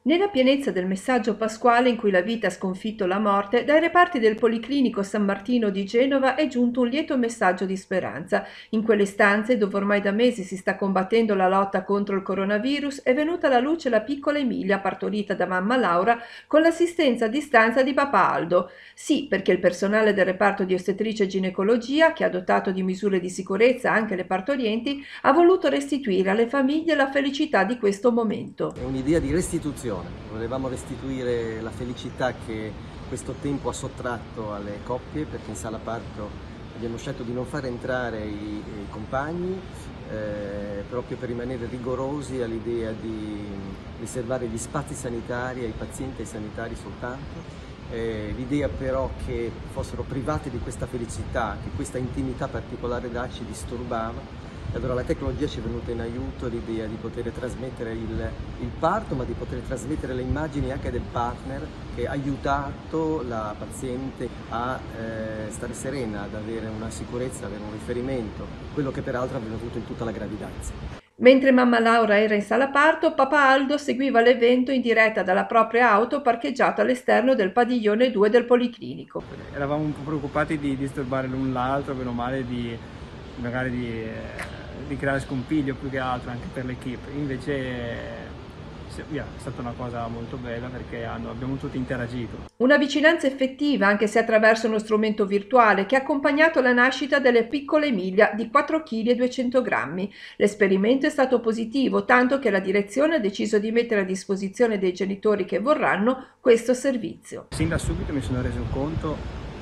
Nella pienezza del messaggio pasquale in cui la vita ha sconfitto la morte, dai reparti del Policlinico San Martino di Genova è giunto un lieto messaggio di speranza. In quelle stanze, dove ormai da mesi si sta combattendo la lotta contro il coronavirus, è venuta alla luce la piccola Emilia, partorita da mamma Laura, con l'assistenza a distanza di papà Aldo. Sì, perché il personale del reparto di ostetricia e ginecologia, che ha adottato di misure di sicurezza anche le partorienti, ha voluto restituire alle famiglie la felicità di questo momento. È un'idea di restituzione, volevamo restituire la felicità che questo tempo ha sottratto alle coppie, perché in sala parto abbiamo scelto di non far entrare i compagni, proprio per rimanere rigorosi all'idea di riservare gli spazi sanitari ai pazienti e ai sanitari soltanto. L'idea però che fossero privati di questa felicità, che questa intimità particolare ci disturbava. Allora la tecnologia ci è venuta in aiuto, l'idea di poter trasmettere il parto, ma di poter trasmettere le immagini anche del partner che ha aiutato la paziente a stare serena, ad avere una sicurezza, avere un riferimento, quello che peraltro è avvenuto in tutta la gravidanza. Mentre mamma Laura era in sala parto, papà Aldo seguiva l'evento in diretta dalla propria auto parcheggiata all'esterno del padiglione 2 del Policlinico. Eravamo un po' preoccupati di disturbare l'un l'altro, meno male magari di creare scompiglio più che altro anche per l'equipe. Invece è stata una cosa molto bella perché abbiamo tutti interagito. Una vicinanza effettiva, anche se attraverso uno strumento virtuale, che ha accompagnato la nascita delle piccole Emilia di 4 kg e 200 grammi. L'esperimento è stato positivo, tanto che la direzione ha deciso di mettere a disposizione dei genitori che vorranno questo servizio. Sin da subito mi sono reso conto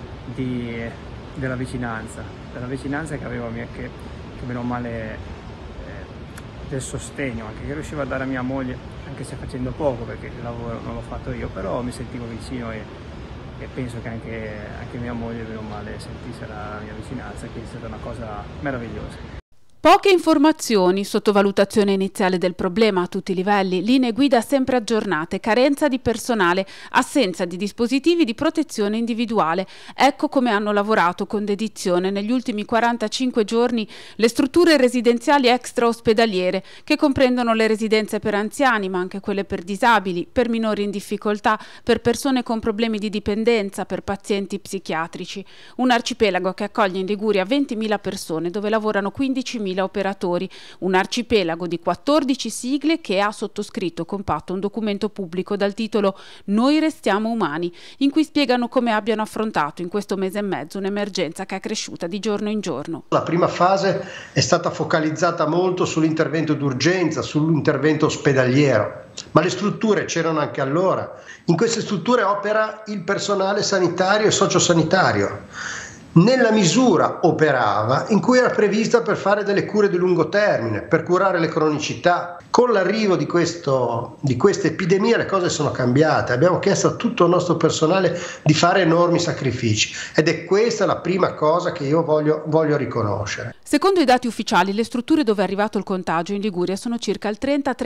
della vicinanza che avevo che meno male del sogno anche che riuscivo a dare a mia moglie, anche se facendo poco perché il lavoro non l'ho fatto io, però mi sentivo vicino e penso che anche mia moglie meno male sentisse la mia vicinanza, che è stata una cosa meravigliosa. Poche informazioni, sottovalutazione iniziale del problema a tutti i livelli, linee guida sempre aggiornate, carenza di personale, assenza di dispositivi di protezione individuale. Ecco come hanno lavorato con dedizione negli ultimi 45 giorni le strutture residenziali extraospedaliere, che comprendono le residenze per anziani, ma anche quelle per disabili, per minori in difficoltà, per persone con problemi di dipendenza, per pazienti psichiatrici. Un arcipelago che accoglie in Liguria 20.000 persone, dove lavorano 15.000 operatori, un arcipelago di 14 sigle che ha sottoscritto compatto un documento pubblico dal titolo Noi restiamo umani, in cui spiegano come abbiano affrontato in questo mese e mezzo un'emergenza che è cresciuta di giorno in giorno. La prima fase è stata focalizzata molto sull'intervento d'urgenza, sull'intervento ospedaliero, ma le strutture c'erano anche allora. In queste strutture opera il personale sanitario e sociosanitario. Nella misura operava in cui era prevista per fare delle cure di lungo termine, per curare le cronicità. Con l'arrivo di questa epidemia le cose sono cambiate, abbiamo chiesto a tutto il nostro personale di fare enormi sacrifici ed è questa la prima cosa che io voglio riconoscere. Secondo i dati ufficiali, le strutture dove è arrivato il contagio in Liguria sono circa il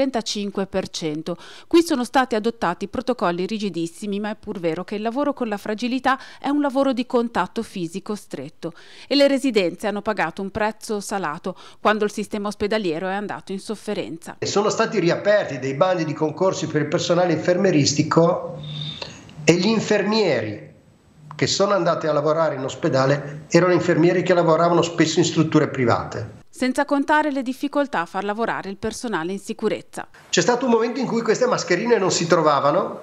30-35%. Qui sono stati adottati protocolli rigidissimi, ma è pur vero che il lavoro con la fragilità è un lavoro di contatto fisico stretto e le residenze hanno pagato un prezzo salato quando il sistema ospedaliero è andato in sofferenza. Sono stati riaperti dei bandi di concorsi per il personale infermeristico e gli infermieri che sono andati a lavorare in ospedale erano infermieri che lavoravano spesso in strutture private. Senza contare le difficoltà a far lavorare il personale in sicurezza. C'è stato un momento in cui queste mascherine non si trovavano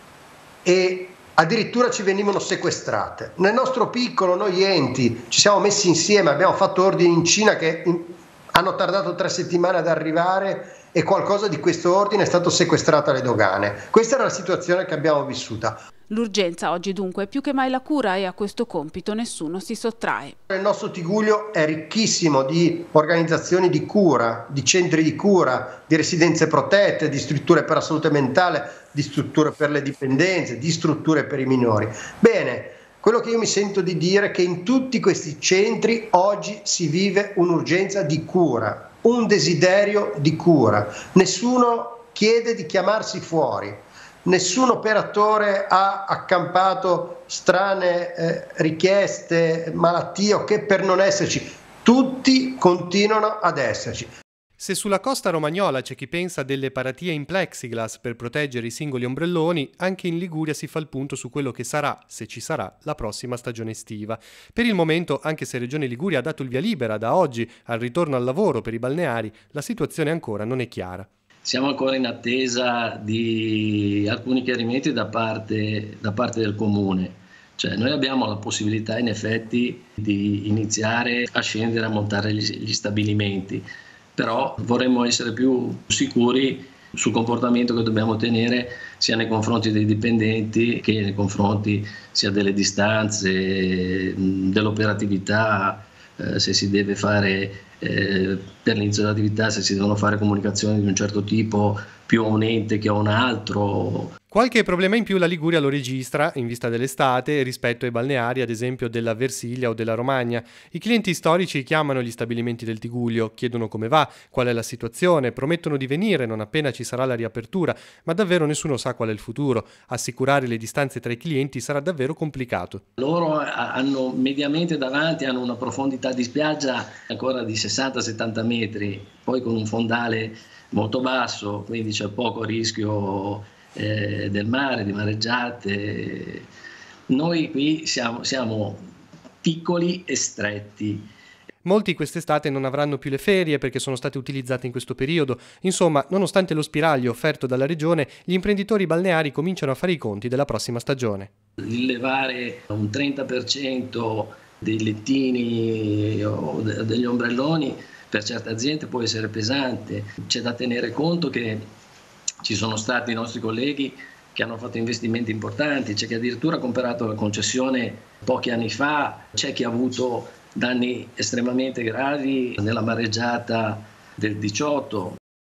e addirittura ci venivano sequestrate. Nel nostro piccolo, noi enti, ci siamo messi insieme, abbiamo fatto ordini in Cina che hanno tardato 3 settimane ad arrivare e qualcosa di questo ordine è stato sequestrato alle dogane. Questa era la situazione che abbiamo vissuta. L'urgenza oggi dunque è più che mai la cura e a questo compito nessuno si sottrae. Il nostro Tigullio è ricchissimo di organizzazioni di cura, di centri di cura, di residenze protette, di strutture per la salute mentale, di strutture per le dipendenze, di strutture per i minori. Bene, quello che io mi sento di dire è che in tutti questi centri oggi si vive un'urgenza di cura, un desiderio di cura. Nessuno chiede di chiamarsi fuori. Nessun operatore ha accampato strane richieste, malattie o che per non esserci. Tutti continuano ad esserci. Se sulla costa romagnola c'è chi pensa a delle paratie in plexiglass per proteggere i singoli ombrelloni, anche in Liguria si fa il punto su quello che sarà, se ci sarà, la prossima stagione estiva. Per il momento, anche se Regione Liguria ha dato il via libera da oggi al ritorno al lavoro per i balneari, la situazione ancora non è chiara. Siamo ancora in attesa di alcuni chiarimenti da parte del Comune. Cioè, noi abbiamo la possibilità in effetti di iniziare a scendere, a montare gli stabilimenti, però vorremmo essere più sicuri sul comportamento che dobbiamo tenere sia nei confronti dei dipendenti che nei confronti sia delle distanze, dell'operatività, se si deve fare per l'inizio dell'attività, se si devono fare comunicazioni di un certo tipo più a un ente che a un altro. Qualche problema in più la Liguria lo registra in vista dell'estate rispetto ai balneari, ad esempio della Versilia o della Romagna. I clienti storici chiamano gli stabilimenti del Tigullio, chiedono come va, qual è la situazione, promettono di venire non appena ci sarà la riapertura, ma davvero nessuno sa qual è il futuro. Assicurare le distanze tra i clienti sarà davvero complicato. Loro hanno mediamente davanti una profondità di spiaggia ancora di 60-70 metri, poi con un fondale molto basso, quindi c'è poco rischio del mare, di mareggiate. Noi qui siamo piccoli e stretti. Molti quest'estate non avranno più le ferie perché sono state utilizzate in questo periodo. Insomma, nonostante lo spiraglio offerto dalla regione, gli imprenditori balneari cominciano a fare i conti della prossima stagione. Rilevare un 30% dei lettini o degli ombrelloni per certe aziende può essere pesante. C'è da tenere conto che ci sono stati i nostri colleghi che hanno fatto investimenti importanti, c'è chi addirittura ha comprato la concessione pochi anni fa, c'è chi ha avuto danni estremamente gravi nella mareggiata del 18.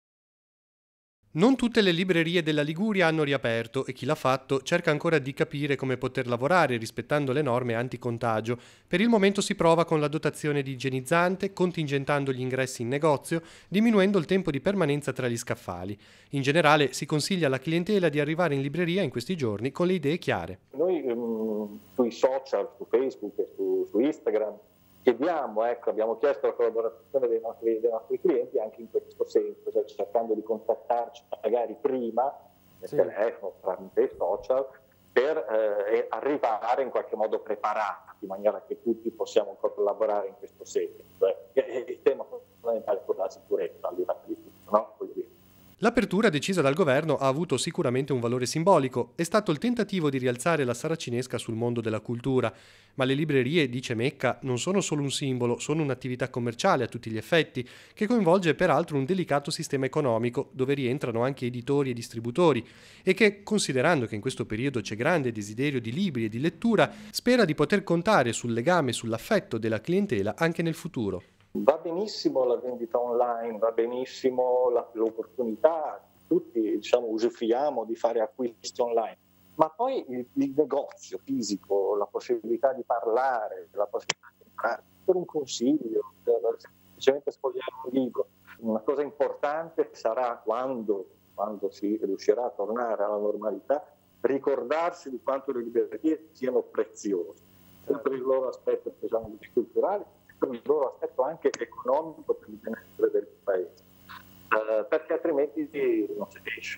Non tutte le librerie della Liguria hanno riaperto e chi l'ha fatto cerca ancora di capire come poter lavorare rispettando le norme anticontagio. Per il momento si prova con la dotazione di igienizzante, contingentando gli ingressi in negozio, diminuendo il tempo di permanenza tra gli scaffali. In generale si consiglia alla clientela di arrivare in libreria in questi giorni con le idee chiare. Noi sui social, su Facebook e su Instagram, abbiamo chiesto la collaborazione dei nostri clienti anche in questo senso, cioè cercando di contattarci magari prima nel telefono, tramite i social, per arrivare in qualche modo preparati, in maniera che tutti possiamo collaborare in questo senso. Il tema fondamentale è la sicurezza al di là di tutto, no? L'apertura decisa dal governo ha avuto sicuramente un valore simbolico, è stato il tentativo di rialzare la saracinesca sul mondo della cultura, ma le librerie, dice Mecca, non sono solo un simbolo, sono un'attività commerciale a tutti gli effetti, che coinvolge peraltro un delicato sistema economico dove rientrano anche editori e distributori e che, considerando che in questo periodo c'è grande desiderio di libri e di lettura, spera di poter contare sul legame e sull'affetto della clientela anche nel futuro. Va benissimo la vendita online, va benissimo l'opportunità, tutti usufruiamo di fare acquisti online, ma poi il negozio fisico, la possibilità di parlare, la possibilità di entrare per un consiglio, per semplicemente sfogliare un libro. Una cosa importante sarà quando si riuscirà a tornare alla normalità, ricordarsi di quanto le librerie siano preziose, per il loro aspetto culturale, per il loro aspetto anche economico per il benessere del paese, perché altrimenti non si riesce.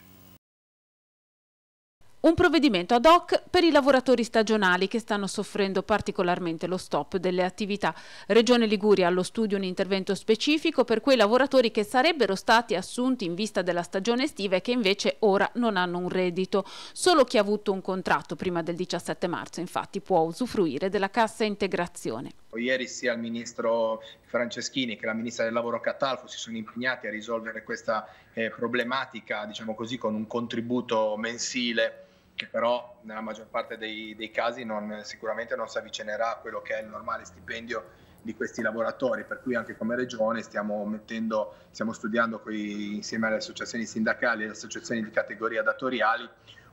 Un provvedimento ad hoc per i lavoratori stagionali che stanno soffrendo particolarmente lo stop delle attività. Regione Liguria allo studio un intervento specifico per quei lavoratori che sarebbero stati assunti in vista della stagione estiva e che invece ora non hanno un reddito. Solo chi ha avuto un contratto prima del 17 marzo infatti può usufruire della cassa integrazione. Ieri sia il ministro Franceschini che la ministra del lavoro Catalfo si sono impegnati a risolvere questa problematica, diciamo così, con un contributo mensile che però nella maggior parte dei casi sicuramente non si avvicinerà a quello che è il normale stipendio di questi lavoratori, per cui anche come Regione stiamo studiando insieme alle associazioni sindacali e alle associazioni di categoria datoriali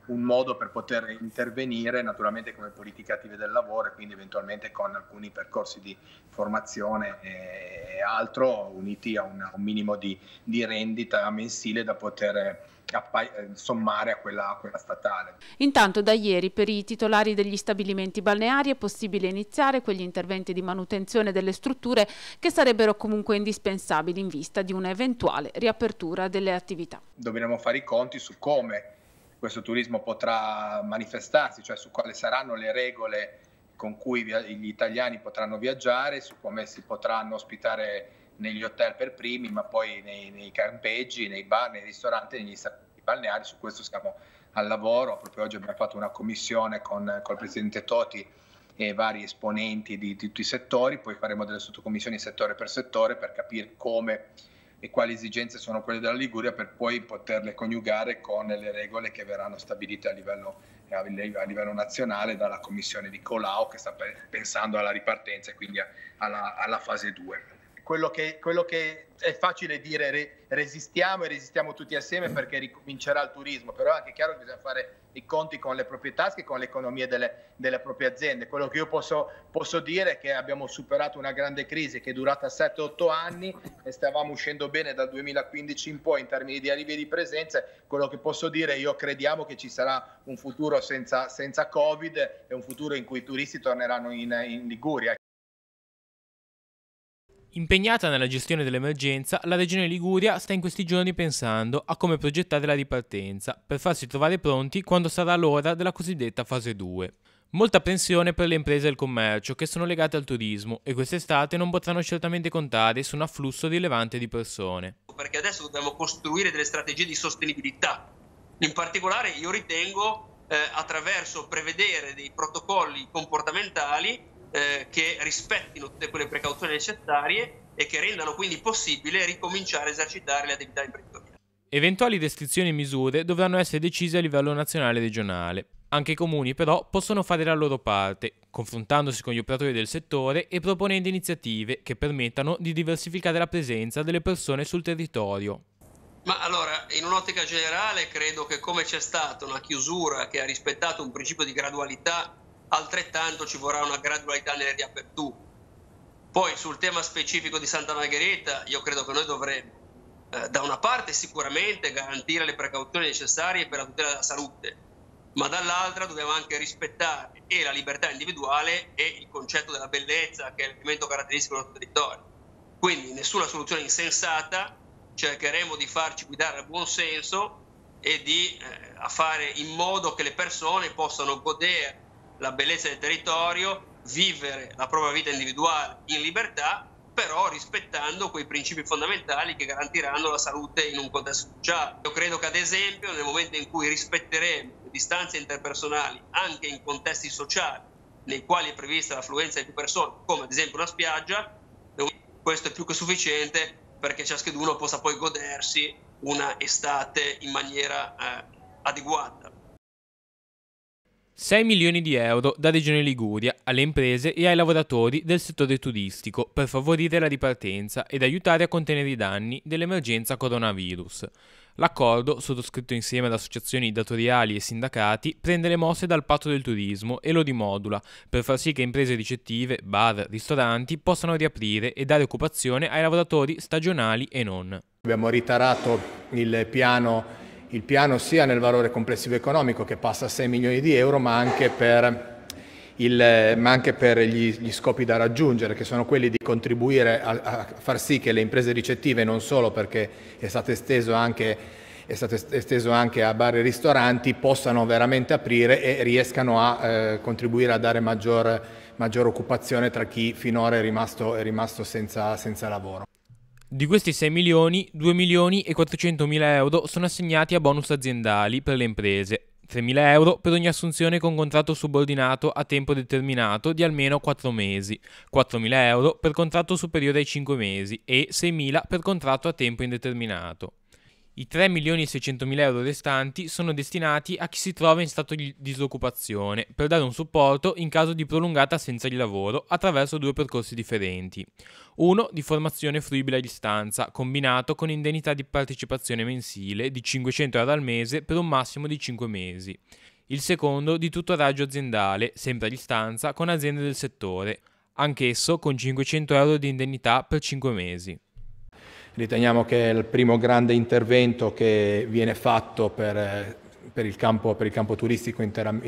un modo per poter intervenire naturalmente come politiche attive del lavoro e quindi eventualmente con alcuni percorsi di formazione e altro uniti a un minimo di rendita mensile da poter sommare a quella statale. Intanto da ieri per i titolari degli stabilimenti balneari è possibile iniziare quegli interventi di manutenzione delle strutture che sarebbero comunque indispensabili in vista di un'eventuale riapertura delle attività. Dovremo fare i conti su come questo turismo potrà manifestarsi, cioè su quali saranno le regole con cui gli italiani potranno viaggiare, su come si potranno ospitare negli hotel per primi, ma poi nei campeggi, nei bar, nei ristoranti, negli stabilimenti balneari. Su questo siamo al lavoro. Proprio oggi abbiamo fatto una commissione col presidente Toti e vari esponenti di tutti i settori, poi faremo delle sottocommissioni settore per settore per capire come e quali esigenze sono quelle della Liguria per poi poterle coniugare con le regole che verranno stabilite a livello nazionale dalla commissione di Colau che sta pensando alla ripartenza e quindi alla fase 2. Quello che è facile dire resistiamo tutti assieme perché ricomincerà il turismo, però è anche chiaro che bisogna fare i conti con le proprie tasche e con le economie delle proprie aziende. Quello che io posso dire è che abbiamo superato una grande crisi che è durata 7-8 anni e stavamo uscendo bene dal 2015 in poi in termini di arrivi e di presenze. Quello che posso dire, io crediamo che ci sarà un futuro senza Covid e un futuro in cui i turisti torneranno in Liguria. Impegnata nella gestione dell'emergenza, la Regione Liguria sta in questi giorni pensando a come progettare la ripartenza per farsi trovare pronti quando sarà l'ora della cosiddetta fase 2. Molta apprensione per le imprese del commercio che sono legate al turismo e quest'estate non potranno certamente contare su un afflusso rilevante di persone. Perché adesso dobbiamo costruire delle strategie di sostenibilità. In particolare io ritengo attraverso prevedere dei protocolli comportamentali che rispettino tutte quelle precauzioni necessarie e che rendano quindi possibile ricominciare a esercitare le attività imprenditoriali. Eventuali restrizioni e misure dovranno essere decise a livello nazionale e regionale. Anche i comuni però possono fare la loro parte, confrontandosi con gli operatori del settore e proponendo iniziative che permettano di diversificare la presenza delle persone sul territorio. Ma allora, in un'ottica generale, credo che come c'è stata una chiusura che ha rispettato un principio di gradualità, altrettanto ci vorrà una gradualità nelle riaperture. Poi sul tema specifico di Santa Margherita io credo che noi dovremmo da una parte sicuramente garantire le precauzioni necessarie per la tutela della salute, ma dall'altra dobbiamo anche rispettare e la libertà individuale e il concetto della bellezza che è l'elemento caratteristico del nostro territorio. Quindi nessuna soluzione insensata, cercheremo di farci guidare al buon senso e di fare in modo che le persone possano godere la bellezza del territorio, vivere la propria vita individuale in libertà, però rispettando quei principi fondamentali che garantiranno la salute in un contesto sociale. Io credo che ad esempio nel momento in cui rispetteremo le distanze interpersonali anche in contesti sociali nei quali è prevista l'affluenza di più persone, come ad esempio una spiaggia, questo è più che sufficiente perché ciascuno possa poi godersi una estate in maniera adeguata. 6 milioni di euro da Regione Liguria alle imprese e ai lavoratori del settore turistico per favorire la ripartenza ed aiutare a contenere i danni dell'emergenza coronavirus. L'accordo, sottoscritto insieme ad associazioni datoriali e sindacati, prende le mosse dal patto del turismo e lo rimodula per far sì che imprese ricettive, bar, ristoranti possano riaprire e dare occupazione ai lavoratori stagionali e non. Abbiamo ritarato il piano sia nel valore complessivo economico che passa a 6 milioni di euro, ma anche per gli scopi da raggiungere, che sono quelli di contribuire a far sì che le imprese ricettive, non solo perché è stato esteso anche a bar e ristoranti, possano veramente aprire e riescano a contribuire a dare maggior occupazione tra chi finora è rimasto senza lavoro. Di questi 6 milioni, 2 milioni e 400 mila euro sono assegnati a bonus aziendali per le imprese, 3 mila euro per ogni assunzione con contratto subordinato a tempo determinato di almeno 4 mesi, 4 mila euro per contratto superiore ai 5 mesi e 6 mila per contratto a tempo indeterminato. I 3.600.000 euro restanti sono destinati a chi si trova in stato di disoccupazione per dare un supporto in caso di prolungata assenza di lavoro attraverso 2 percorsi differenti. Uno di formazione fruibile a distanza, combinato con indennità di partecipazione mensile di 500 euro al mese per un massimo di 5 mesi. Il secondo di tutoraggio aziendale, sempre a distanza, con aziende del settore, anch'esso con 500 euro di indennità per 5 mesi. Riteniamo che è il primo grande intervento che viene fatto per il campo turistico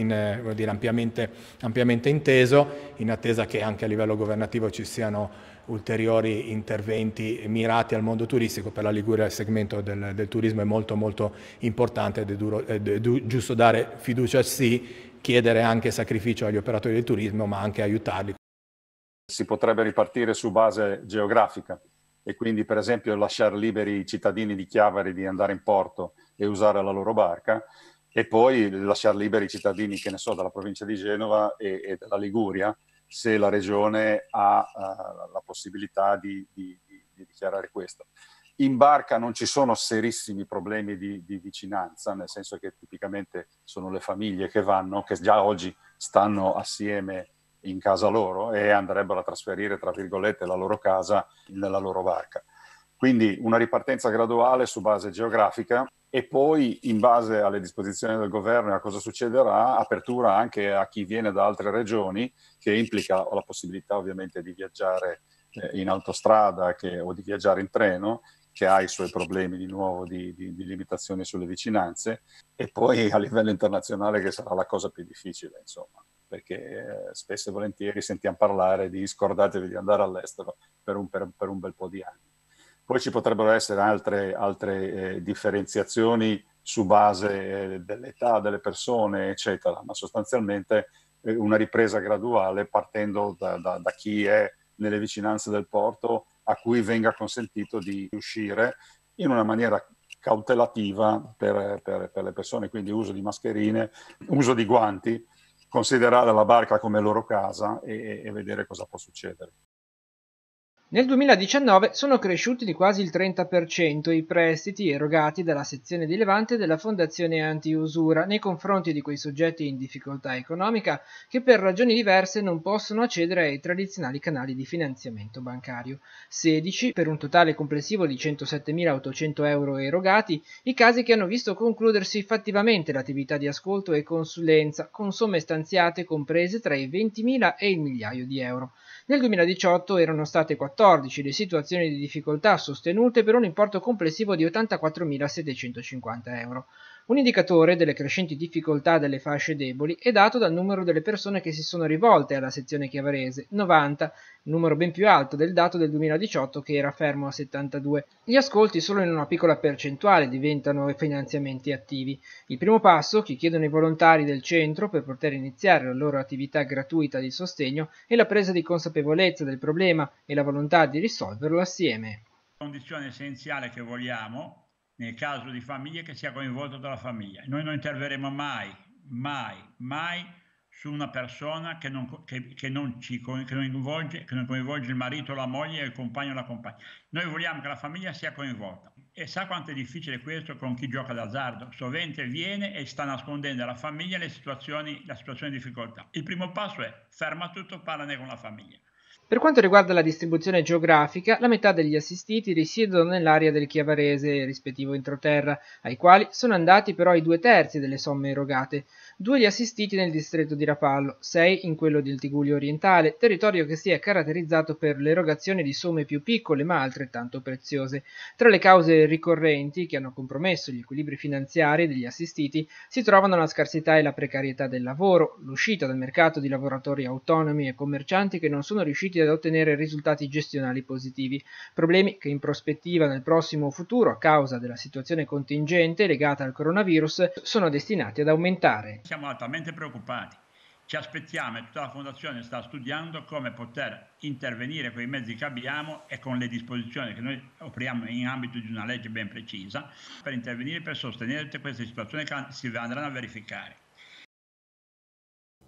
ampiamente inteso, in attesa che anche a livello governativo ci siano ulteriori interventi mirati al mondo turistico. Per la Liguria il segmento del turismo è molto molto importante ed è giusto dare fiducia sì, chiedere anche sacrificio agli operatori del turismo, ma anche aiutarli. Si potrebbe ripartire su base geografica e quindi per esempio lasciare liberi i cittadini di Chiavari di andare in porto e usare la loro barca, e poi lasciare liberi i cittadini, che ne so, dalla provincia di Genova e della Liguria, se la regione ha la possibilità di dichiarare questo. In barca non ci sono serissimi problemi di vicinanza, nel senso che tipicamente sono le famiglie che vanno, che già oggi stanno assieme in casa loro e andrebbero a trasferire, tra virgolette, la loro casa nella loro barca. Quindi una ripartenza graduale su base geografica e poi, in base alle disposizioni del governo e a cosa succederà, apertura anche a chi viene da altre regioni, che implica la possibilità ovviamente di viaggiare in autostrada o di viaggiare in treno, che ha i suoi problemi di nuovo di limitazioni sulle vicinanze, e poi a livello internazionale, che sarà la cosa più difficile, insomma, perché spesso e volentieri sentiamo parlare di scordatevi di andare all'estero per un bel po' di anni. Poi ci potrebbero essere altre differenziazioni su base dell'età delle persone, eccetera, ma sostanzialmente una ripresa graduale partendo da chi è nelle vicinanze del porto, a cui venga consentito di uscire in una maniera cautelativa per le persone, quindi uso di mascherine, uso di guanti, considerare la barca come loro casa e vedere cosa può succedere. Nel 2019 sono cresciuti di quasi il 30% i prestiti erogati dalla sezione di Levante della Fondazione Anti-Usura nei confronti di quei soggetti in difficoltà economica che per ragioni diverse non possono accedere ai tradizionali canali di finanziamento bancario. 16 per un totale complessivo di 107.800 euro erogati, i casi che hanno visto concludersi fattivamente l'attività di ascolto e consulenza con somme stanziate comprese tra i 20.000 e il migliaio di euro. Nel 2018 erano state 14 le situazioni di difficoltà sostenute per un importo complessivo di 84.750 euro. Un indicatore delle crescenti difficoltà delle fasce deboli è dato dal numero delle persone che si sono rivolte alla sezione chiavarese, 90, numero ben più alto del dato del 2018 che era fermo a 72. Gli ascolti solo in una piccola percentuale diventano finanziamenti attivi. Il primo passo che chiedono i volontari del centro per poter iniziare la loro attività gratuita di sostegno è la presa di consapevolezza del problema e la volontà di risolverlo assieme. La condizione essenziale che vogliamo nel caso di famiglie che sia coinvolta dalla famiglia. Noi non interverremo mai su una persona che non coinvolge il marito, la moglie, il compagno o la compagna. Noi vogliamo che la famiglia sia coinvolta. E sa quanto è difficile questo con chi gioca d'azzardo? Sovente viene e sta nascondendo alla famiglia la situazione di difficoltà. Il primo passo è ferma tutto, parlane con la famiglia. Per quanto riguarda la distribuzione geografica, la metà degli assistiti risiedono nell'area del Chiavarese, rispettivo entroterra, ai quali sono andati però i 2/3 delle somme erogate. 2 gli assistiti nel distretto di Rapallo, 6 in quello del Tigullio orientale, territorio che si è caratterizzato per l'erogazione di somme più piccole ma altrettanto preziose. Tra le cause ricorrenti che hanno compromesso gli equilibri finanziari degli assistiti si trovano la scarsità e la precarietà del lavoro, l'uscita dal mercato di lavoratori autonomi e commercianti che non sono riusciti ad ottenere risultati gestionali positivi, problemi che in prospettiva nel prossimo futuro, a causa della situazione contingente legata al coronavirus, sono destinati ad aumentare. Siamo altamente preoccupati. Ci aspettiamo e tutta la Fondazione sta studiando come poter intervenire con i mezzi che abbiamo e con le disposizioni che noi offriamo in ambito di una legge ben precisa per intervenire per sostenere tutte queste situazioni che si andranno a verificare.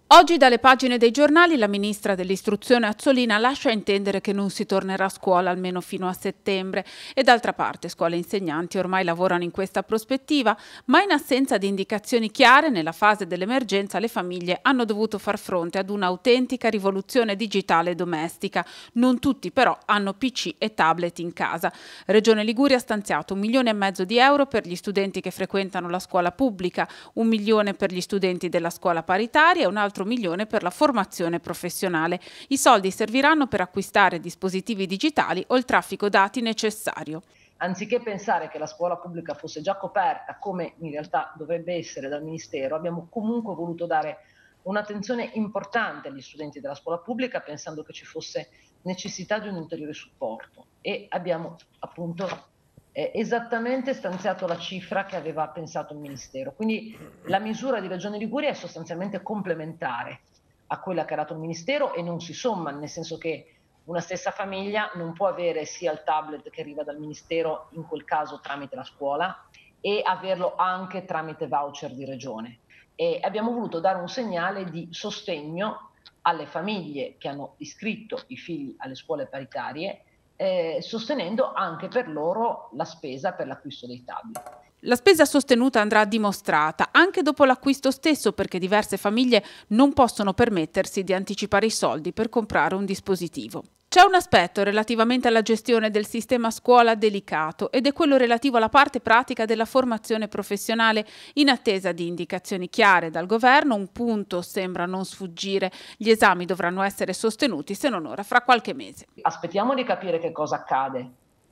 Oggi dalle pagine dei giornali la ministra dell'istruzione Azzolina lascia intendere che non si tornerà a scuola almeno fino a settembre e d'altra parte scuole e insegnanti ormai lavorano in questa prospettiva, ma in assenza di indicazioni chiare nella fase dell'emergenza le famiglie hanno dovuto far fronte ad un'autentica rivoluzione digitale domestica. Non tutti però hanno PC e tablet in casa. Regione Liguria ha stanziato 1,5 milioni di euro per gli studenti che frequentano la scuola pubblica, 1 milione per gli studenti della scuola paritaria e un altro milione per la formazione professionale. I soldi serviranno per acquistare dispositivi digitali o il traffico dati necessario. Anziché pensare che la scuola pubblica fosse già coperta, come in realtà dovrebbe essere dal Ministero, abbiamo comunque voluto dare un'attenzione importante agli studenti della scuola pubblica, pensando che ci fosse necessità di un ulteriore supporto, e abbiamo appunto esattamente stanziato la cifra che aveva pensato il Ministero. Quindi la misura di Regione Liguria è sostanzialmente complementare a quella che ha dato il Ministero e non si somma, nel senso che una stessa famiglia non può avere sia il tablet che arriva dal Ministero, in quel caso tramite la scuola, e averlo anche tramite voucher di Regione. E abbiamo voluto dare un segnale di sostegno alle famiglie che hanno iscritto i figli alle scuole paritarie, sostenendo anche per loro la spesa per l'acquisto dei tablet. La spesa sostenuta andrà dimostrata anche dopo l'acquisto stesso, perché diverse famiglie non possono permettersi di anticipare i soldi per comprare un dispositivo. C'è un aspetto relativamente alla gestione del sistema scuola delicato ed è quello relativo alla parte pratica della formazione professionale. In attesa di indicazioni chiare dal governo, un punto sembra non sfuggire: gli esami dovranno essere sostenuti, se non ora, fra qualche mese. Aspettiamo di capire che cosa accade.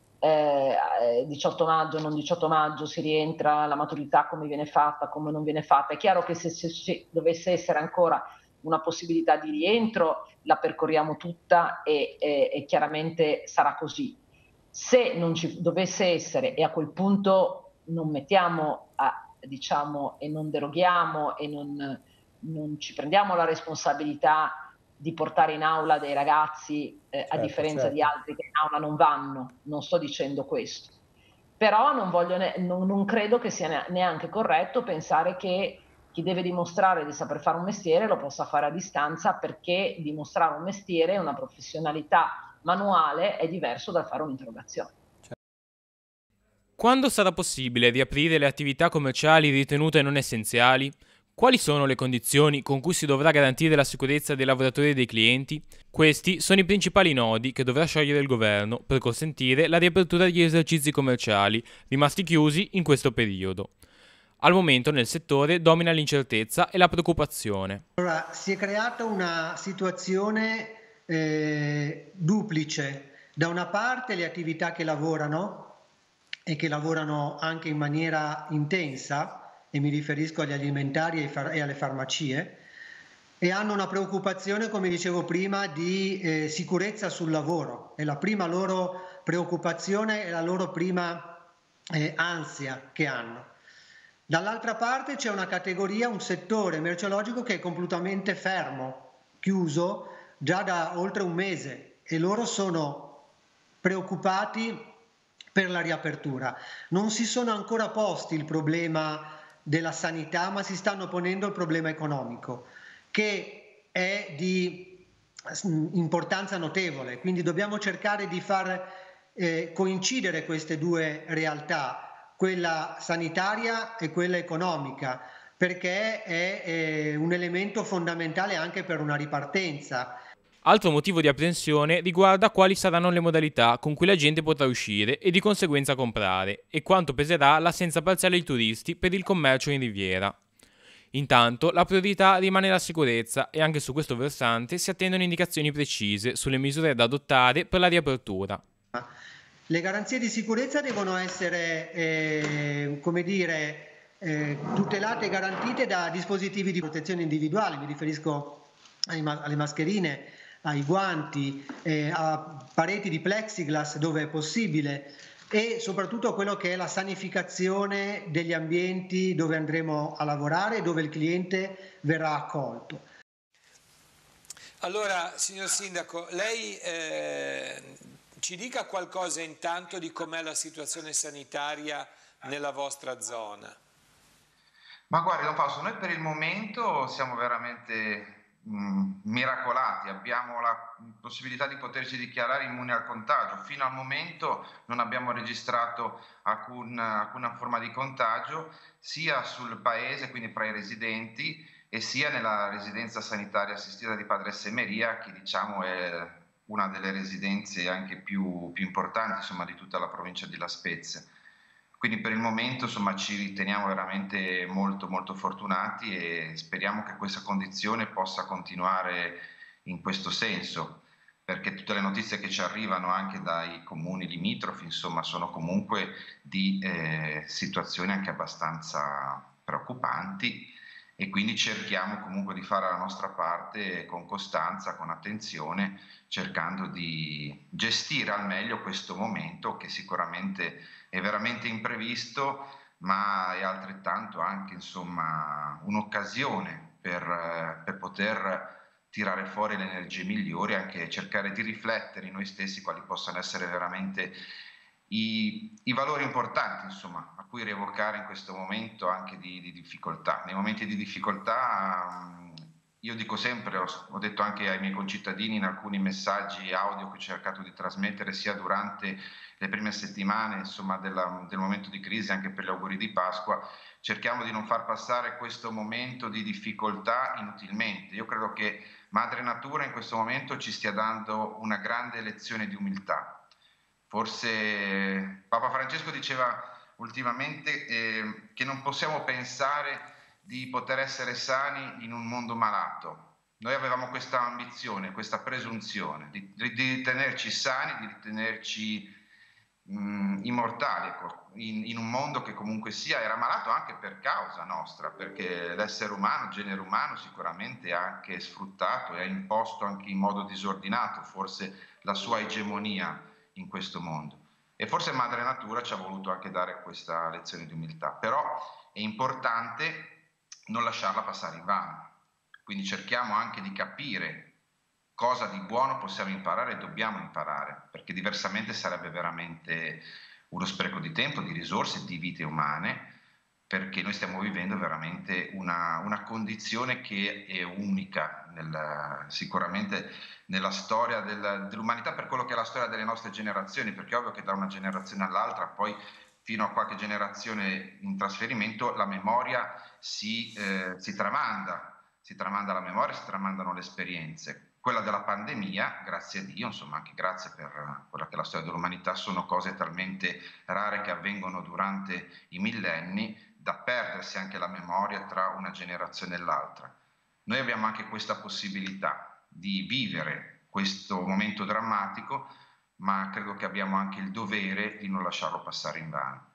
18 maggio, non 18 maggio, si rientra, la maturità come viene fatta, come non viene fatta. È chiaro che se dovesse essere ancora una possibilità di rientro, la percorriamo tutta e chiaramente sarà così. Se non ci dovesse essere, e a quel punto non mettiamo e non deroghiamo e non ci prendiamo la responsabilità di portare in aula dei ragazzi a differenza di altri che in aula non vanno, non sto dicendo questo. Però non credo che sia neanche corretto pensare che chi deve dimostrare di saper fare un mestiere lo possa fare a distanza, perché dimostrare un mestiere, una professionalità manuale, è diverso dal fare un'interrogazione. Quando sarà possibile riaprire le attività commerciali ritenute non essenziali? Quali sono le condizioni con cui si dovrà garantire la sicurezza dei lavoratori e dei clienti? Questi sono i principali nodi che dovrà sciogliere il governo per consentire la riapertura degli esercizi commerciali rimasti chiusi in questo periodo. Al momento nel settore domina l'incertezza e la preoccupazione. Allora, si è creata una situazione duplice. Da una parte le attività che lavorano e che lavorano anche in maniera intensa, e mi riferisco agli alimentari e alle farmacie, e hanno una preoccupazione, come dicevo prima, di sicurezza sul lavoro. È la prima loro preoccupazione e la loro prima ansia che hanno. Dall'altra parte c'è una categoria, un settore merceologico che è completamente fermo, chiuso già da oltre un mese, e loro sono preoccupati per la riapertura. Non si sono ancora posti il problema della sanità, ma si stanno ponendo il problema economico, che è di importanza notevole. Quindi dobbiamo cercare di far coincidere queste due realtà, quella sanitaria e quella economica, perché è un elemento fondamentale anche per una ripartenza. Altro motivo di apprensione riguarda quali saranno le modalità con cui la gente potrà uscire e di conseguenza comprare, e quanto peserà l'assenza parziale di turisti per il commercio in riviera. Intanto la priorità rimane la sicurezza, e anche su questo versante si attendono indicazioni precise sulle misure da adottare per la riapertura. Le garanzie di sicurezza devono essere, tutelate e garantite da dispositivi di protezione individuale. Mi riferisco alle mascherine, ai guanti, a pareti di plexiglass dove è possibile, e soprattutto a quello che è la sanificazione degli ambienti dove andremo a lavorare e dove il cliente verrà accolto. Allora, signor Sindaco, lei ci dica qualcosa intanto di com'è la situazione sanitaria nella vostra zona. Ma guardi, Don Fausto, noi per il momento siamo veramente miracolati, abbiamo la possibilità di poterci dichiarare immuni al contagio. Fino al momento non abbiamo registrato alcuna forma di contagio sia sul paese, quindi fra i residenti, e sia nella residenza sanitaria assistita di Padre Essemeria, che diciamo è una delle residenze anche più importanti, insomma, di tutta la provincia di La Spezia. Quindi per il momento, insomma, ci riteniamo veramente molto molto fortunati e speriamo che questa condizione possa continuare in questo senso, perché tutte le notizie che ci arrivano anche dai comuni limitrofi, insomma, sono comunque di situazioni anche abbastanza preoccupanti, e quindi cerchiamo comunque di fare la nostra parte con costanza, con attenzione, cercando di gestire al meglio questo momento che sicuramente è veramente imprevisto, ma è altrettanto anche, insomma, un'occasione per poter tirare fuori le energie migliori, anche cercare di riflettere in noi stessi quali possano essere veramente i valori importanti, insomma, a cui rievocare in questo momento anche di difficoltà. Nei momenti di difficoltà io dico sempre, ho detto anche ai miei concittadini in alcuni messaggi audio che ho cercato di trasmettere sia durante le prime settimane, insomma, del momento di crisi, anche per gli auguri di Pasqua, cerchiamo di non far passare questo momento di difficoltà inutilmente. Io credo che Madre Natura in questo momento ci stia dando una grande lezione di umiltà. Forse Papa Francesco diceva ultimamente che non possiamo pensare di poter essere sani in un mondo malato. Noi avevamo questa ambizione, questa presunzione di ritenerci sani, di ritenerci immortali, ecco, in un mondo che comunque sia era malato anche per causa nostra, perché l'essere umano, il genere umano sicuramente ha anche sfruttato e ha imposto anche in modo disordinato forse la sua egemonia in questo mondo, e forse Madre Natura ci ha voluto anche dare questa lezione di umiltà. Però è importante non lasciarla passare in vano, quindi cerchiamo anche di capire cosa di buono possiamo imparare e dobbiamo imparare, perché diversamente sarebbe veramente uno spreco di tempo, di risorse, di vite umane, perché noi stiamo vivendo veramente una condizione che è unica sicuramente nella storia dell'umanità, per quello che è la storia delle nostre generazioni, perché è ovvio che da una generazione all'altra, poi fino a qualche generazione in trasferimento, la memoria si tramanda la memoria, si tramandano le esperienze. Quella della pandemia, grazie a Dio, insomma, anche grazie per quella che è la storia dell'umanità, sono cose talmente rare che avvengono durante i millenni da perdersi anche la memoria tra una generazione e l'altra. Noi abbiamo anche questa possibilità di vivere questo momento drammatico, ma credo che abbiamo anche il dovere di non lasciarlo passare in vano.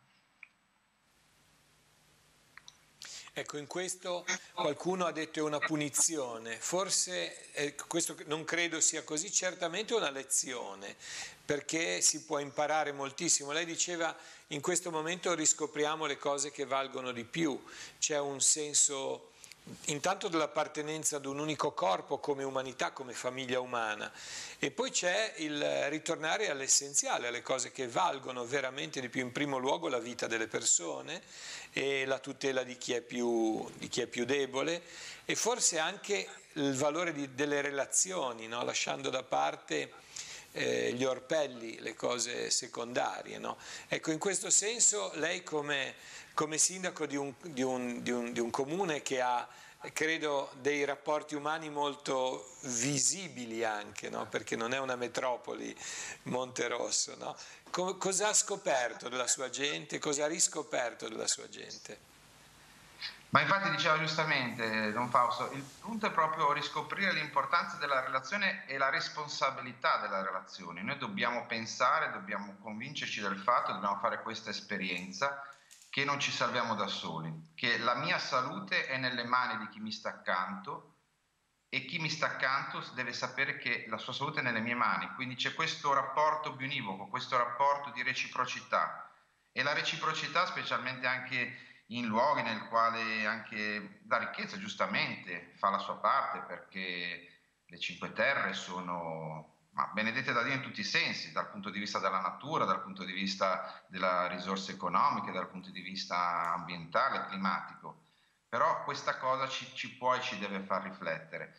Ecco, in questo qualcuno ha detto è una punizione, forse questo non credo sia così, certamente è una lezione, perché si può imparare moltissimo. Lei diceva in questo momento riscopriamo le cose che valgono di più, c'è un senso intanto dell'appartenenza ad un unico corpo come umanità, come famiglia umana, e poi c'è il ritornare all'essenziale, alle cose che valgono veramente di più, in primo luogo la vita delle persone e la tutela di chi è più debole, e forse anche il valore delle relazioni, no? Lasciando da parte gli orpelli, le cose secondarie, no? Ecco, in questo senso lei come sindaco di un comune che ha, credo, dei rapporti umani molto visibili anche, no? Perché non è una metropoli Monterosso, no? Cosa ha scoperto della sua gente? Cosa ha riscoperto della sua gente? Ma infatti diceva giustamente Don Fausto, il punto è proprio riscoprire l'importanza della relazione e la responsabilità della relazione. Noi dobbiamo pensare, dobbiamo convincerci del fatto, dobbiamo fare questa esperienza, che non ci salviamo da soli, che la mia salute è nelle mani di chi mi sta accanto e chi mi sta accanto deve sapere che la sua salute è nelle mie mani. Quindi c'è questo rapporto bionivoco, questo rapporto di reciprocità, e la reciprocità specialmente anche in luoghi nel quale anche la ricchezza giustamente fa la sua parte, perché le Cinque Terre sono benedette da Dio in tutti i sensi, dal punto di vista della natura, dal punto di vista della risorsa economica, dal punto di vista ambientale, climatico. Però questa cosa ci può e ci deve far riflettere.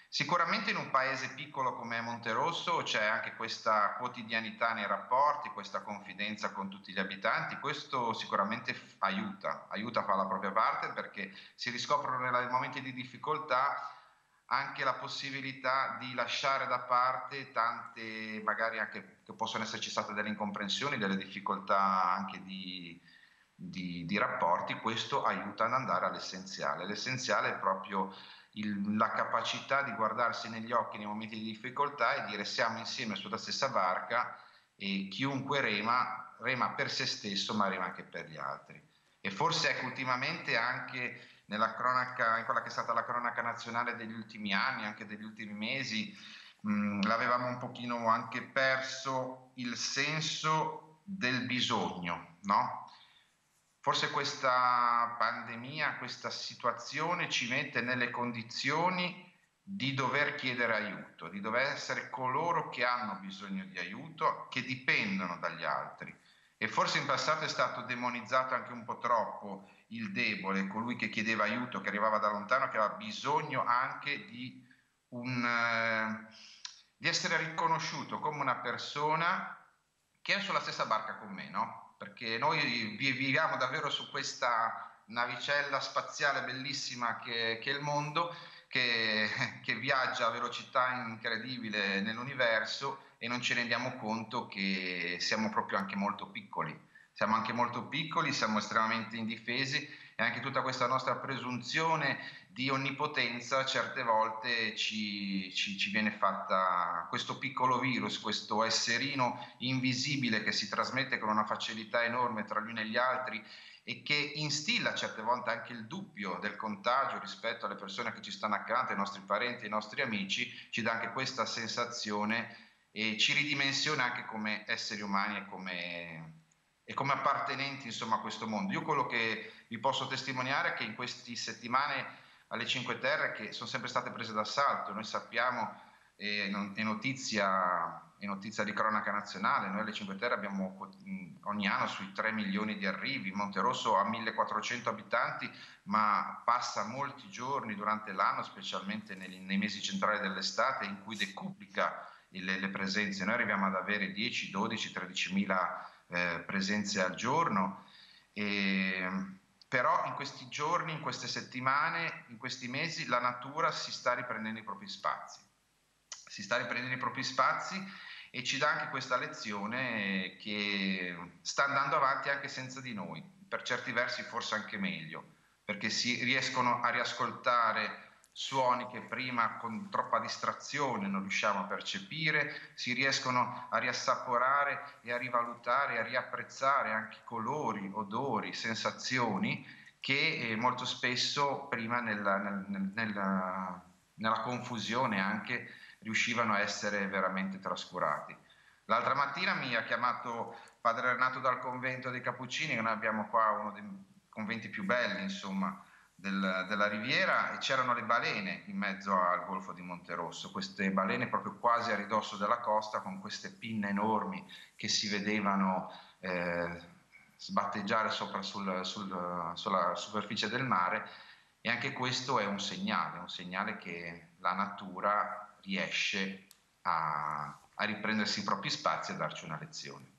Sicuramente in un paese piccolo come Monterosso c'è anche questa quotidianità nei rapporti, questa confidenza con tutti gli abitanti, questo sicuramente aiuta a fare la propria parte, perché si riscoprono nei momenti di difficoltà anche la possibilità di lasciare da parte tante, magari anche che possono esserci state delle incomprensioni, delle difficoltà anche di rapporti. Questo aiuta ad andare all'essenziale. L'essenziale è proprio la capacità di guardarsi negli occhi nei momenti di difficoltà e dire siamo insieme sulla stessa barca, e chiunque rema per se stesso, ma rema anche per gli altri. E forse ecco, ultimamente anche nella cronaca, in quella che è stata la cronaca nazionale degli ultimi anni, anche degli ultimi mesi, l'avevamo un pochino anche perso il senso del bisogno, no? Forse questa pandemia, questa situazione ci mette nelle condizioni di dover chiedere aiuto, di dover essere coloro che hanno bisogno di aiuto, che dipendono dagli altri. E forse in passato è stato demonizzato anche un po' troppo il debole, colui che chiedeva aiuto, che arrivava da lontano, che aveva bisogno anche di essere riconosciuto come una persona che è sulla stessa barca con me, no? Perché noi viviamo davvero su questa navicella spaziale bellissima che è il mondo, che viaggia a velocità incredibile nell'universo, e non ci rendiamo conto che siamo proprio anche molto piccoli. Siamo anche molto piccoli, siamo estremamente indifesi, e anche tutta questa nostra presunzione di onnipotenza certe volte ci viene fatta, questo piccolo virus, questo esserino invisibile che si trasmette con una facilità enorme tra gli uni e gli altri, e che instilla certe volte anche il dubbio del contagio rispetto alle persone che ci stanno accanto, ai nostri parenti, ai nostri amici, ci dà anche questa sensazione e ci ridimensiona anche come esseri umani e come appartenenti, insomma, a questo mondo. Io quello che vi posso testimoniare è che in queste settimane alle Cinque Terre, che sono sempre state prese d'assalto, noi sappiamo, è notizia di cronaca nazionale, noi alle Cinque Terre abbiamo ogni anno sui 3 milioni di arrivi, Monterosso ha 1400 abitanti, ma passa molti giorni durante l'anno, specialmente nei mesi centrali dell'estate, in cui decuplica le presenze. Noi arriviamo ad avere 10, 12, 13 mila presenze al giorno, però in questi giorni, in queste settimane, in questi mesi la natura si sta riprendendo i propri spazi, e ci dà anche questa lezione che sta andando avanti anche senza di noi, per certi versi forse anche meglio, perché si riescono a riascoltare suoni che prima con troppa distrazione non riusciamo a percepire, si riescono a riassaporare e a rivalutare, a riapprezzare anche colori, odori, sensazioni che molto spesso prima nella confusione anche riuscivano a essere veramente trascurati. L'altra mattina mi ha chiamato padre Renato dal convento dei Cappuccini, che noi abbiamo qua uno dei conventi più belli, insomma, della Riviera, e c'erano le balene in mezzo al Golfo di Monterosso, queste balene proprio quasi a ridosso della costa, con queste pinne enormi che si vedevano sbatteggiare sopra sulla superficie del mare, e anche questo è un segnale che la natura riesce a riprendersi i propri spazi e a darci una lezione.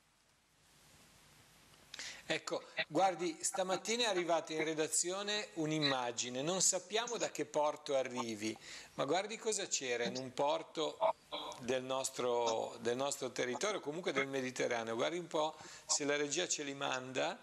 Ecco, guardi, stamattina è arrivata in redazione un'immagine, non sappiamo da che porto arrivi, ma guardi cosa c'era in un porto del nostro territorio, comunque del Mediterraneo. Guardi un po' se la regia ce li manda,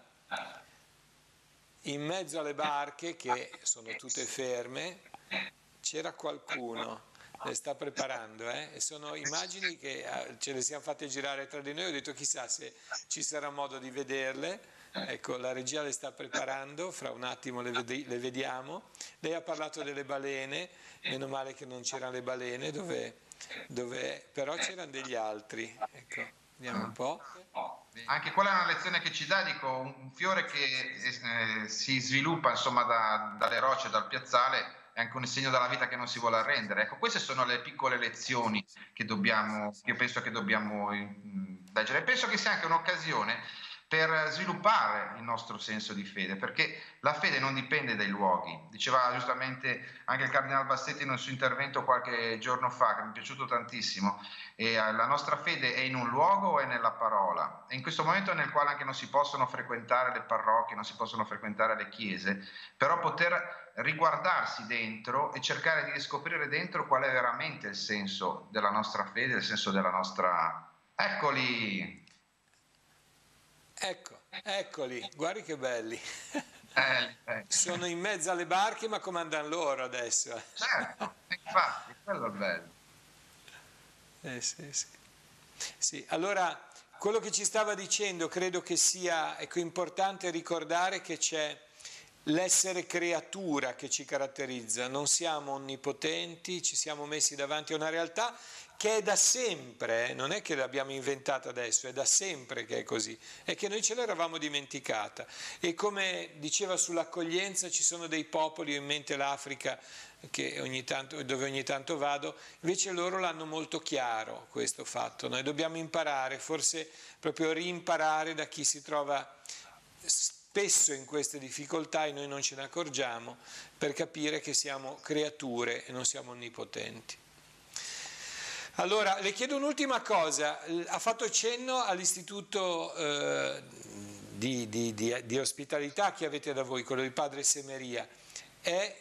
in mezzo alle barche che sono tutte ferme c'era qualcuno. Le sta preparando, e sono immagini che ce le siamo fatte girare tra di noi. Ho detto chissà se ci sarà modo di vederle. Ecco, la regia le sta preparando, fra un attimo le vediamo. Lei ha parlato delle balene, meno male che non c'erano le balene, però c'erano degli altri. Ecco, vediamo un po'. Anche quella è una lezione che ci dà, dico, un fiore che si sviluppa, insomma, dalle rocce, dal piazzale, è anche un segno della vita che non si vuole arrendere. Ecco, queste sono le piccole lezioni che io penso che dobbiamo leggere. Penso che sia anche un'occasione per sviluppare il nostro senso di fede, perché la fede non dipende dai luoghi. Diceva giustamente anche il Cardinal Bassetti in un suo intervento qualche giorno fa, che mi è piaciuto tantissimo, e la nostra fede è in un luogo o è nella parola? E in questo momento nel quale anche non si possono frequentare le parrocchie, non si possono frequentare le chiese, però poter riguardarsi dentro e cercare di riscoprire dentro qual è veramente il senso della nostra fede, il senso della nostra... Eccoli! Eccoli, guardi che belli. Sono in mezzo alle barche, ma comandano loro adesso. Certo, infatti, quello è bello. Sì, allora, quello che ci stava dicendo, credo che sia importante ricordare che c'è l'essere creatura che ci caratterizza. Non siamo onnipotenti, ci siamo messi davanti a una realtà che è da sempre, non è che l'abbiamo inventata adesso, è da sempre che è così, è che noi ce l'eravamo dimenticata. E come diceva sull'accoglienza, ci sono dei popoli, ho in mente l'Africa, dove ogni tanto vado, invece loro l'hanno molto chiaro questo fatto. Noi dobbiamo imparare, forse proprio rimparare da chi si trova spesso in queste difficoltà e noi non ce ne accorgiamo, per capire che siamo creature e non siamo onnipotenti. Allora, le chiedo un'ultima cosa. Ha fatto cenno all'istituto di ospitalità che avete da voi, quello di Padre Semeria. È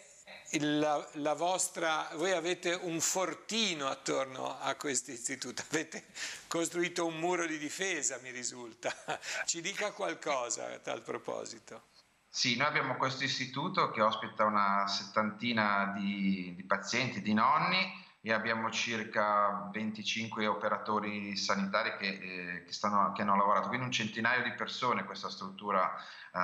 la vostra, voi avete un fortino attorno a questo istituto, avete costruito un muro di difesa, mi risulta. Ci dica qualcosa a tal proposito. Sì, noi abbiamo questo istituto che ospita una settantina di pazienti, di nonni, e abbiamo circa 25 operatori sanitari che hanno lavorato, quindi un centinaio di persone questa struttura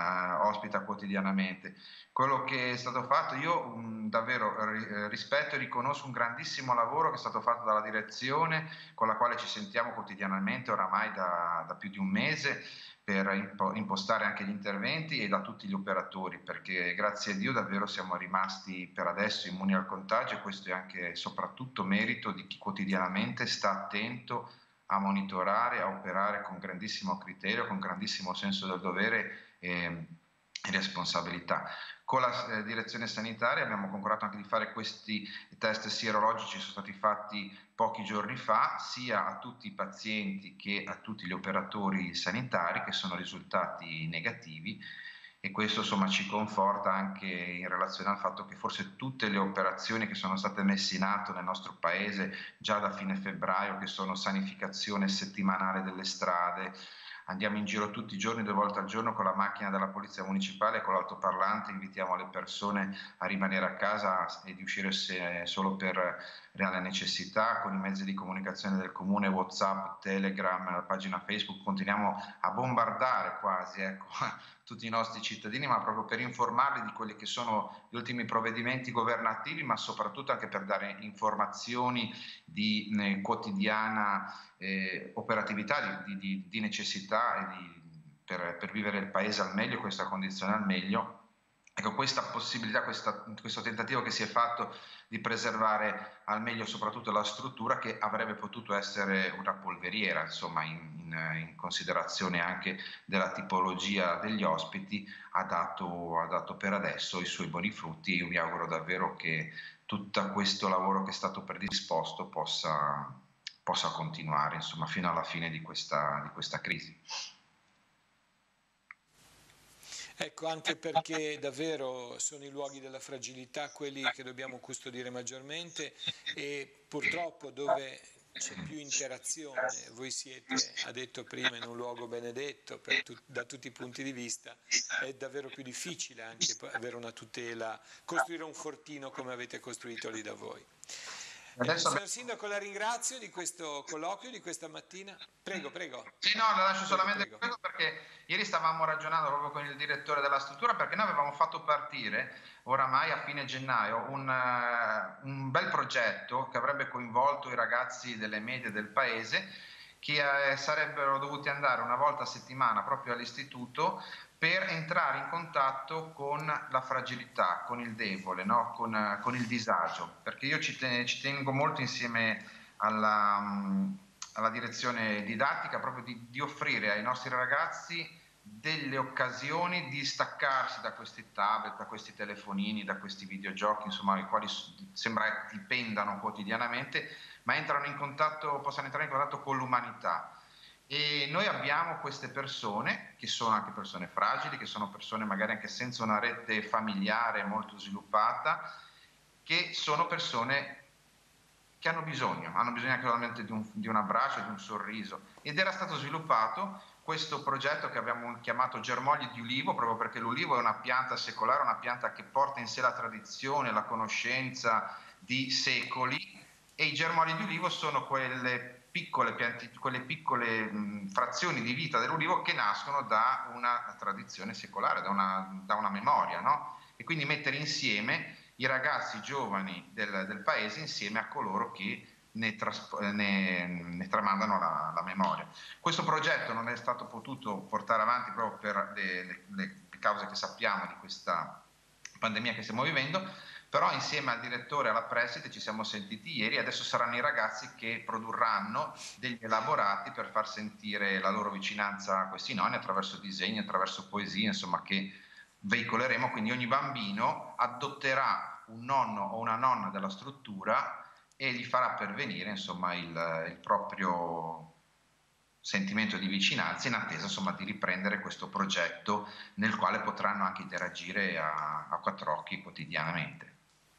ospita quotidianamente. Quello che è stato fatto, io davvero rispetto e riconosco un grandissimo lavoro che è stato fatto dalla direzione, con la quale ci sentiamo quotidianamente oramai da più di un mese, per impostare anche gli interventi, e da tutti gli operatori, perché grazie a Dio davvero siamo rimasti per adesso immuni al contagio, e questo è anche soprattutto merito di chi quotidianamente sta attento a monitorare, a operare con grandissimo criterio, con grandissimo senso del dovere e responsabilità. Con la direzione sanitaria abbiamo concordato anche di fare questi test sierologici, sono stati fatti pochi giorni fa, sia a tutti i pazienti che a tutti gli operatori sanitari, che sono risultati negativi, e questo insomma ci conforta anche in relazione al fatto che forse tutte le operazioni che sono state messe in atto nel nostro paese già da fine febbraio, che sono sanificazione settimanale delle strade, andiamo in giro tutti i giorni, 2 volte al giorno, con la macchina della polizia municipale, con l'altoparlante, invitiamo le persone a rimanere a casa e di uscire solo per reale necessità, con i mezzi di comunicazione del comune, WhatsApp, Telegram, la pagina Facebook, continuiamo a bombardare quasi tutti i nostri cittadini, ma proprio per informarli di quelli che sono gli ultimi provvedimenti governativi, ma soprattutto anche per dare informazioni di quotidiana operatività, di necessità, e per vivere il paese al meglio, questa condizione al meglio. Ecco, questa possibilità, questo tentativo che si è fatto di preservare al meglio soprattutto la struttura, che avrebbe potuto essere una polveriera, insomma, in considerazione anche della tipologia degli ospiti, ha dato per adesso i suoi buoni frutti, e io mi auguro davvero che tutto questo lavoro che è stato predisposto possa continuare, insomma, fino alla fine di questa crisi. Ecco, anche perché davvero sono i luoghi della fragilità quelli che dobbiamo custodire maggiormente, e purtroppo dove c'è più interazione, voi siete, ha detto prima, in un luogo benedetto da tutti i punti di vista, è davvero più difficile anche avere una tutela, costruire un fortino come avete costruito lì da voi. Signor Sindaco, la ringrazio di questo colloquio di questa mattina. Prego. Sì, no, la lascio solamente questo, perché ieri stavamo ragionando proprio con il direttore della struttura, perché noi avevamo fatto partire oramai a fine gennaio un bel progetto che avrebbe coinvolto i ragazzi delle medie del paese, che sarebbero dovuti andare una volta a settimana proprio all'istituto per entrare in contatto con la fragilità, con il debole, no? con il disagio, perché io ci tengo molto, insieme alla direzione didattica, proprio di offrire ai nostri ragazzi delle occasioni di staccarsi da questi tablet, da questi telefonini, da questi videogiochi, insomma, i quali sembra dipendano quotidianamente, ma possono entrare in contatto con l'umanità. E noi abbiamo queste persone, che sono anche persone fragili, che sono persone magari anche senza una rete familiare molto sviluppata, che sono persone che hanno bisogno anche solamente di un abbraccio, di un sorriso. Ed era stato sviluppato questo progetto che abbiamo chiamato Germogli di Ulivo, proprio perché l'ulivo è una pianta secolare, una pianta che porta in sé la tradizione, la conoscenza di secoli, e i germogli di ulivo sono quelle piccole frazioni di vita dell'ulivo che nascono da una tradizione secolare, da una memoria, no? E quindi mettere insieme i ragazzi giovani del paese insieme a coloro che ne tramandano la memoria. Questo progetto non è stato potuto portare avanti proprio per le cause che sappiamo di questa pandemia che stiamo vivendo, però insieme al direttore e alla preside ci siamo sentiti ieri e adesso saranno i ragazzi che produrranno degli elaborati per far sentire la loro vicinanza a questi nonni attraverso disegni, attraverso poesie, insomma, che veicoleremo. Quindi ogni bambino adotterà un nonno o una nonna della struttura e gli farà pervenire, insomma, il proprio sentimento di vicinanza, in attesa, insomma, di riprendere questo progetto nel quale potranno anche interagire a quattro occhi quotidianamente.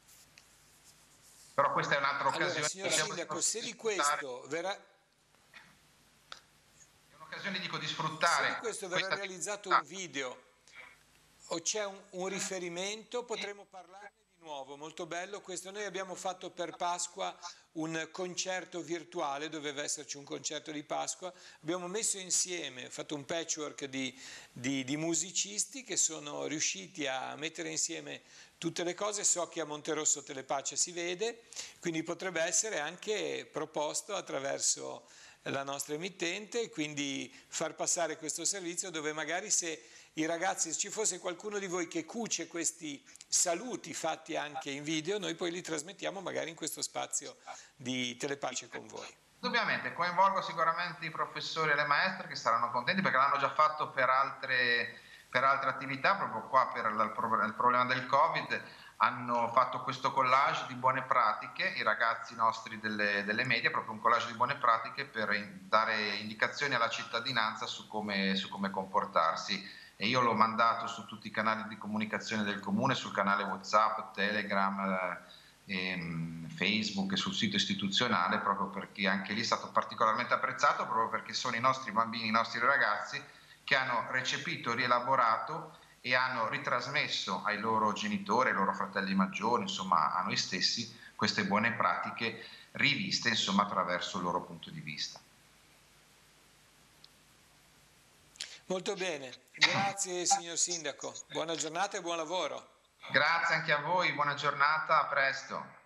Però questa è un'altra occasione. Allora, signor Sindaco, se di questo verrà... È un'occasione, dico, di sfruttare... Se di questo verrà realizzato un video o c'è un riferimento, potremo parlarne di nuovo. Molto bello questo. Noi abbiamo fatto per Pasqua un concerto virtuale, doveva esserci un concerto di Pasqua, abbiamo messo insieme, fatto un patchwork di musicisti che sono riusciti a mettere insieme tutte le cose. So che a Monterosso Telepace si vede, quindi potrebbe essere anche proposto attraverso la nostra emittente, quindi far passare questo servizio dove magari, se i ragazzi, ci fosse qualcuno di voi che cuce questi saluti fatti anche in video, noi poi li trasmettiamo magari in questo spazio di Telepace con voi. Ovviamente coinvolgo sicuramente i professori e le maestre, che saranno contenti perché l'hanno già fatto per altre attività. Proprio qua per il problema del Covid hanno fatto questo collage di buone pratiche, i ragazzi nostri delle medie, proprio un collage di buone pratiche per dare indicazioni alla cittadinanza su come comportarsi. E io l'ho mandato su tutti i canali di comunicazione del comune, sul canale WhatsApp, Telegram, Facebook e sul sito istituzionale, proprio perché anche lì è stato particolarmente apprezzato, proprio perché sono i nostri bambini, i nostri ragazzi che hanno recepito, rielaborato e hanno ritrasmesso ai loro genitori, ai loro fratelli maggiori, insomma a noi stessi, queste buone pratiche riviste, insomma, attraverso il loro punto di vista. Molto bene, grazie signor Sindaco, buona giornata e buon lavoro. Grazie anche a voi, buona giornata, a presto.